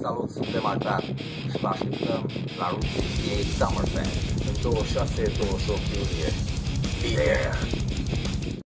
Salut, suntem Arcad și vă așteptăm la Root 68 Summer Fest în 26-28 iulie. Be there!